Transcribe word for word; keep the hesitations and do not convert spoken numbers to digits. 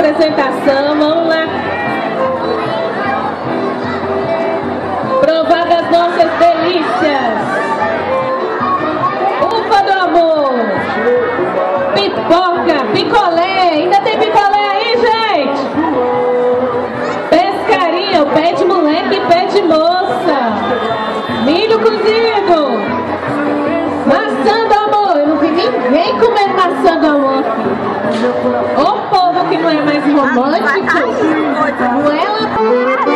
apresentação, vamos lá. Provar das nossas delícias. Uva do amor. Pipoca, picolé. Ainda tem picolé aí, gente? Pescaria, o pé de moleque e pé de moça. Milho cozido. Maçã do amor. Eu não vi ninguém comendo maçã do amor aqui. O povo que não é mais romântico. Não é lá.